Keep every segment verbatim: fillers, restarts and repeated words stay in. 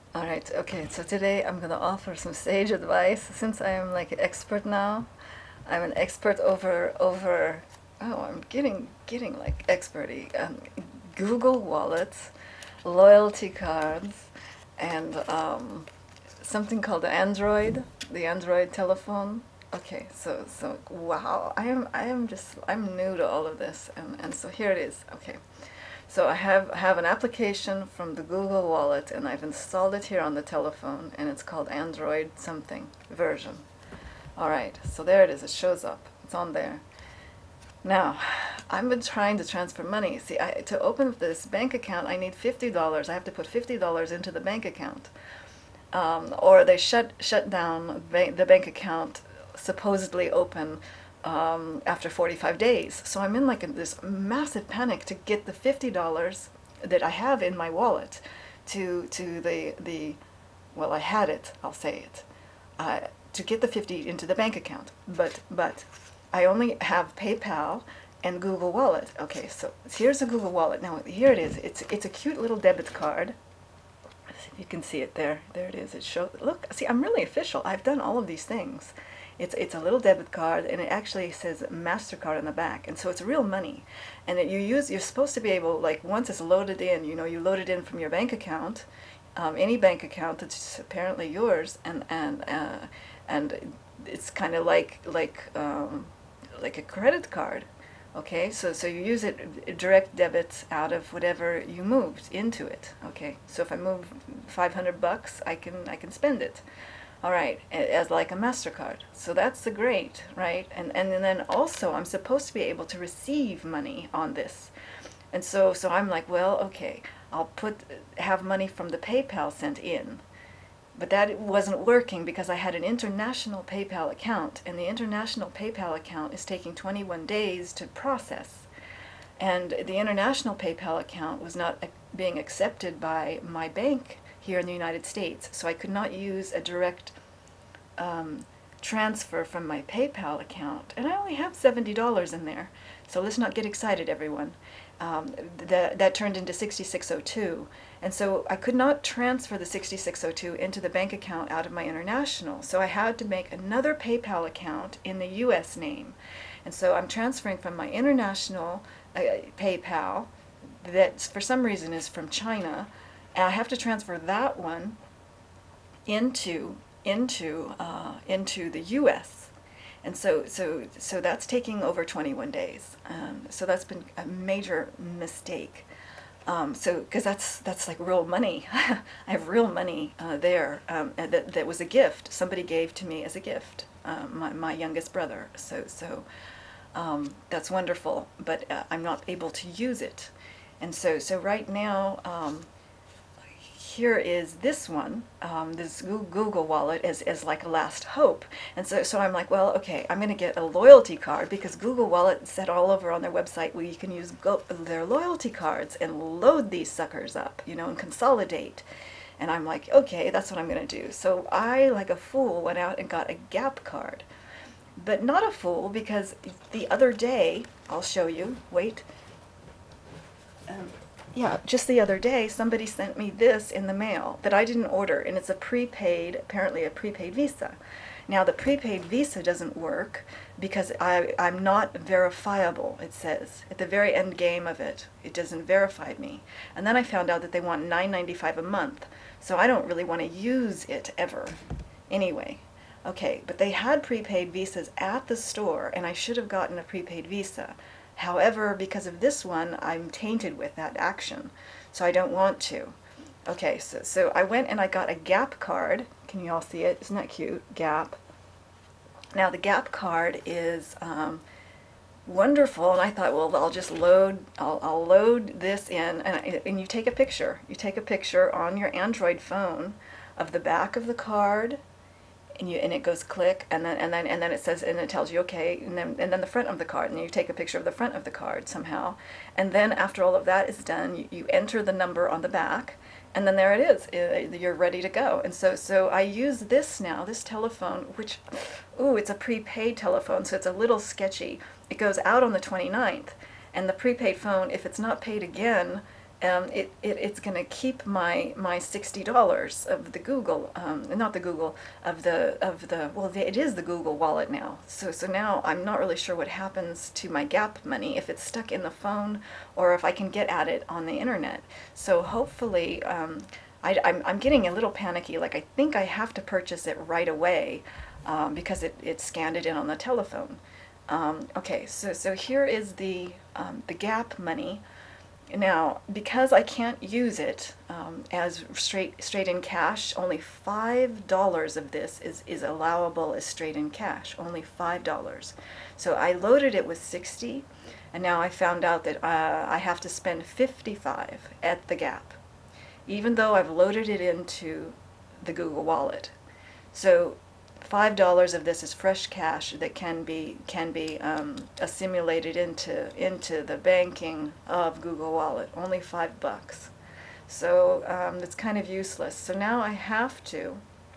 All right, okay, so today I'm going to offer some sage advice since I am like an expert now. I'm an expert over over oh, I'm getting getting like experty um, Google Wallets, loyalty cards, and um, something called Android, the Android telephone. Okay, so so wow, I am I am just I'm new to all of this, and and so here it is. Okay. So I have have an application from the Google Wallet, and I've installed it here on the telephone, and it's called Android something version. All right, so there it is. It shows up. It's on there. Now, I've been trying to transfer money. See, I, to open this bank account, I need fifty dollars. I have to put fifty dollars into the bank account, um, or they shut shut down ba- the bank account supposedly open um, after forty-five days. So I'm in like in this massive panic to get the fifty dollars that I have in my wallet to to the the well, I had it. I'll say it. Uh, to get the fifty into the bank account, but but I only have PayPal and Google Wallet. Okay, so here's a Google Wallet. Now here it is. It's it's a cute little debit card. You can see it there. There it is. It shows. Look, see, I'm really official. I've done all of these things. It's it's a little debit card, and it actually says Mastercard on the back, and so it's real money. And it, you use. You're supposed to be able, like, once it's loaded in, you know, you load it in from your bank account, um, any bank account that's apparently yours, and and uh, and it's kind of like like um, like a credit card. Okay, so so you use it direct debits out of whatever you moved into it. Okay, so if I move five hundred bucks, I can I can spend it. All right, as like a MasterCard. So that's the great, right? And and then also I'm supposed to be able to receive money on this. And so so I'm like, well, okay, I'll put have money from the PayPal sent in. But that wasn't working because I had an international PayPal account, and the international PayPal account is taking twenty-one days to process. And the international PayPal account was not being accepted by my bank here in the United States, so I could not use a direct um, transfer from my PayPal account. And I only have seventy dollars in there, so let's not get excited, everyone. Um, that, that turned into sixty-six oh two. And so I could not transfer the sixty-six oh two into the bank account out of my international. So I had to make another PayPal account in the U S name. And so I'm transferring from my international uh, PayPal that for some reason is from China. And I have to transfer that one into into uh, into the U S And so so so that's taking over twenty-one days. Um, so that's been a major mistake. Um, so because that's that's like real money. I have real money uh, there um, that that was a gift somebody gave to me as a gift. Um, my my youngest brother. So so um, that's wonderful. But uh, I'm not able to use it. And so so right now. Um, here is this one, um, this Google Wallet as, as like a last hope. And so, so I'm like, well, okay, I'm going to get a loyalty card because Google Wallet said all over on their website where you can use go their loyalty cards and load these suckers up, you know, and consolidate. And I'm like, okay, that's what I'm going to do. So I, like a fool, went out and got a Gap card. But not a fool because the other day, I'll show you, wait. Um, yeah, just the other day, somebody sent me this in the mail that I didn't order, and it's a prepaid, apparently a prepaid Visa. Now, the prepaid Visa doesn't work because I, I'm not verifiable, it says. At the very end game of it, it doesn't verify me. And then I found out that they want nine ninety-five a month, so I don't really want to use it ever. Anyway, okay, but they had prepaid Visas at the store, and I should have gotten a prepaid Visa. However, because of this one, I'm tainted with that action, so I don't want to. Okay, so, so I went and I got a Gap card. Can you all see it? Isn't that cute? Gap. Now, the Gap card is um, wonderful, and I thought, well, I'll just load, I'll, I'll load this in, and, and you take a picture. You take a picture on your Android phone of the back of the card, and you and it goes click, and then and then and then it says, and it tells you okay, and then and then the front of the card, and you take a picture of the front of the card somehow, and then after all of that is done, you, you enter the number on the back, and then there it is. Uh, you're ready to go. And so so I use this now, this telephone, which, ooh, it's a prepaid telephone, so it's a little sketchy. It goes out on the twenty-ninth, and the prepaid phone, if it's not paid again, um, it, it it's going to keep my my sixty dollars of the Google, um, not the Google, of the of the well, the, it is the Google Wallet now. So so now I'm not really sure what happens to my Gap money, if it's stuck in the phone or if I can get at it on the internet. So hopefully, um, I, I'm I'm getting a little panicky. Like, I think I have to purchase it right away, um, because it it scanned it in on the telephone. Um, okay, so so here is the um, the Gap money. Now, because I can't use it um, as straight straight in cash, only five dollars of this is, is allowable as straight in cash. Only five dollars. So I loaded it with sixty, and now I found out that uh, I have to spend fifty-five at the Gap, even though I've loaded it into the Google Wallet. So five dollars of this is fresh cash that can be can be um, assimilated into into the banking of Google Wallet. Only five bucks, so um, it's kind of useless. So now I have to,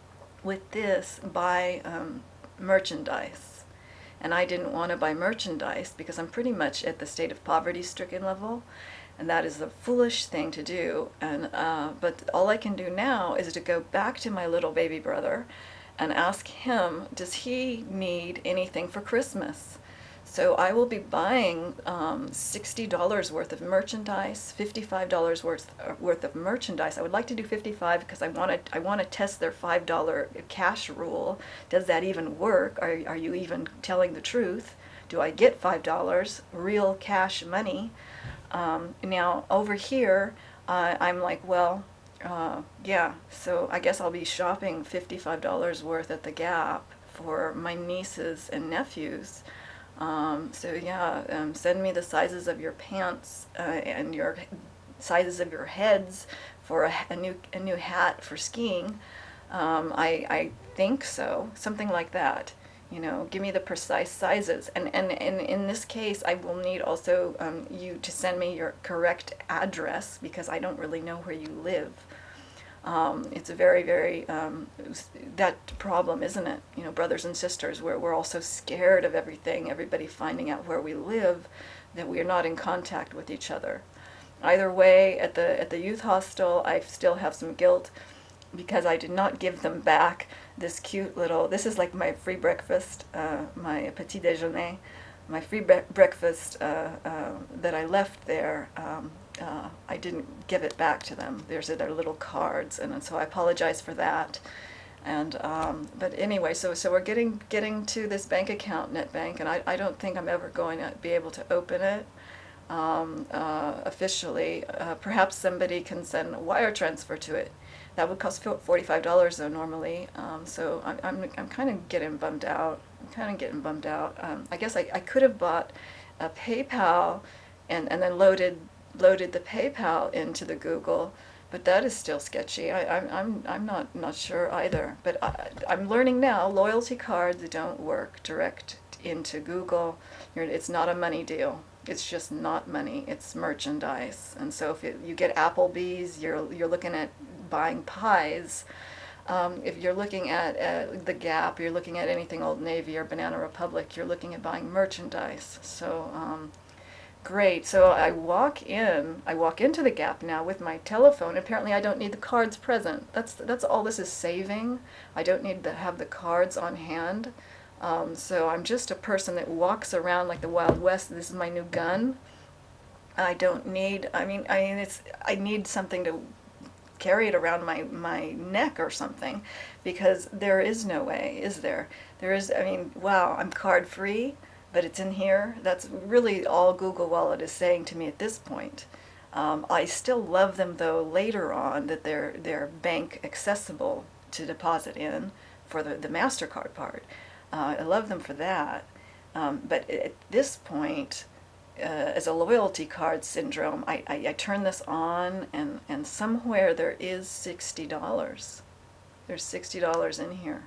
with this, buy um, merchandise, and I didn't want to buy merchandise because I'm pretty much at the state of poverty-stricken level, and that is a foolish thing to do. And uh, but all I can do now is to go back to my little baby brother and ask him, does he need anything for Christmas? So I will be buying um, sixty dollars worth of merchandise, fifty-five dollars worth uh, worth of merchandise. I would like to do fifty-five because I want to I want to test their five dollar cash rule. Does that even work? Are are you even telling the truth? Do I get five dollars real cash money? Um, now over here, uh, I'm like, well, Uh, yeah, so I guess I'll be shopping fifty-five dollars worth at the Gap for my nieces and nephews. Um, so yeah, um, send me the sizes of your pants uh, and your sizes of your heads for a, a new a new hat for skiing. Um, I I think so, something like that. You know, give me the precise sizes. And and, and in this case, I will need also um, you to send me your correct address, because I don't really know where you live. Um, it's a very, very, um, that problem, isn't it? You know, brothers and sisters, we're, we're all so scared of everything, everybody finding out where we live, that we are not in contact with each other. Either way, at the, at the youth hostel, I still have some guilt because I did not give them back this cute little, this is like my free breakfast, uh, my petit déjeuner, my free bre breakfast uh, uh, that I left there. Um, uh, I didn't give it back to them. There's their little cards, and so I apologize for that. And um, but anyway, so so we're getting getting to this bank account, NetBank, and I, I don't think I'm ever going to be able to open it um, uh, officially. Uh, perhaps somebody can send a wire transfer to it. That would cost forty-five dollars though normally. Um, so I'm I'm I'm kind of getting bummed out. I'm kind of getting bummed out. Um, I guess I I could have bought a PayPal, and and then loaded loaded the PayPal into the Google. But that is still sketchy. I, I'm, I'm, I'm not, not sure either. But I, I'm learning now, loyalty cards don't work direct into Google. You're, it's not a money deal. It's just not money. It's merchandise. And so if it, you get Applebee's, you're, you're looking at buying pies. Um, if you're looking at uh, the Gap, you're looking at anything Old Navy or Banana Republic, you're looking at buying merchandise. So, um, great. So I walk in, I walk into the Gap now with my telephone. Apparently I don't need the cards present. That's that's all this is saving. I don't need to have the cards on hand. Um, so I'm just a person that walks around like the Wild West. This is my new gun. I don't need, I mean, I mean it's, I need something to carry it around my, my neck or something, because there is no way, is there? There is, I mean, wow, I'm card free. But it's in here. That's really all Google Wallet is saying to me at this point. Um, I still love them though later on, that they're they're bank accessible to deposit in for the, the MasterCard part. Uh, I love them for that. Um, but at this point, uh, as a loyalty card syndrome, I, I, I turn this on, and, and somewhere there is sixty dollars. There's sixty dollars in here.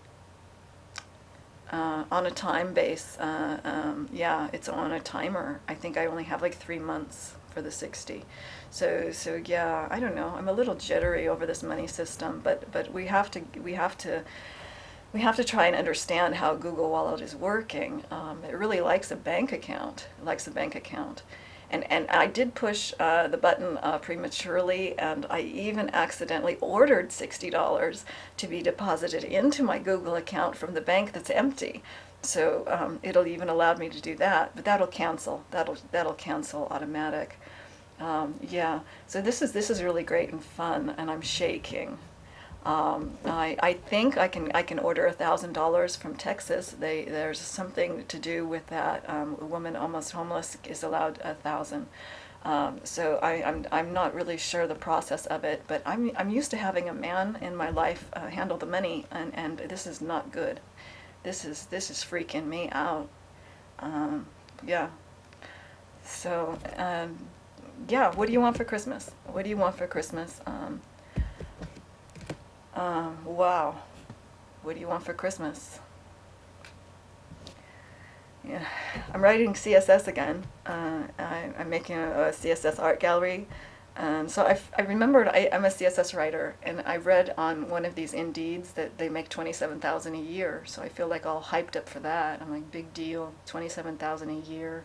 Uh, on a time base, uh, um, yeah, it's on a timer. I think I only have like three months for the sixty. So, so yeah, I don't know. I'm a little jittery over this money system, but but we have to we have to we have to try and understand how Google Wallet is working. Um, it really likes a bank account. It likes a bank account, And, and I did push uh, the button uh, prematurely, and I even accidentally ordered sixty dollars to be deposited into my Google account from the bank that's empty. So um, it'll even allow me to do that, but that'll cancel. That'll that'll cancel automatic. Um, yeah. So this is this is really great and fun, and I'm shaking. Um, I, I think I can I can order a thousand dollars from Texas. They there's something to do with that. Um, a woman almost homeless is allowed a thousand. Um, so I, I'm I'm not really sure the process of it, but I'm I'm used to having a man in my life uh, handle the money, and, and this is not good. This is this is freaking me out. Um, yeah. So um, yeah. What do you want for Christmas? What do you want for Christmas? Um, Um, wow. What do you want for Christmas? Yeah, I'm writing C S S again. Uh, I, I'm making a, a C S S art gallery. And so I, I remembered I, I'm a C S S writer, and I read on one of these Indeeds that they make twenty-seven thousand dollars a year. So I feel like all hyped up for that. I'm like, big deal, twenty-seven thousand dollars a year.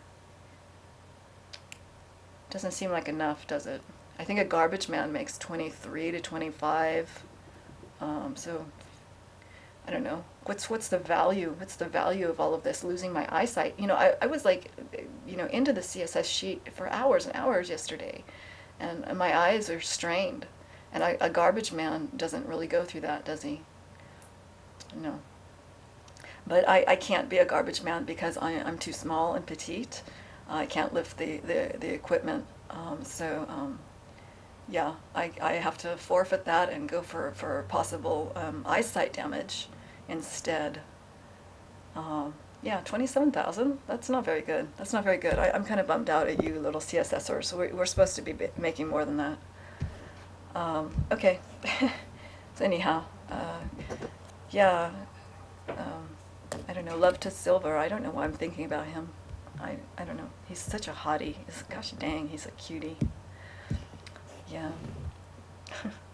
Doesn't seem like enough, does it? I think a garbage man makes twenty-three to twenty-five. Um, so, I don't know. What's what's the value? What's the value of all of this? Losing my eyesight. You know, I, I was like, you know, into the C S S sheet for hours and hours yesterday, and, and my eyes are strained. And I, a garbage man doesn't really go through that, does he? No. But I, I can't be a garbage man because I, I'm too small and petite. I can't lift the, the, the equipment. Um, so, um, yeah, I, I have to forfeit that and go for, for possible um, eyesight damage instead. Um, yeah, twenty-seven thousand, that's not very good. That's not very good. I, I'm kind of bummed out at you little CSSers. So we're, we're supposed to be making more than that. Um, okay, so anyhow, uh, yeah, um, I don't know, Love to Silver, I don't know why I'm thinking about him. I, I don't know, he's such a hottie. He's, gosh dang, he's a cutie. Yeah.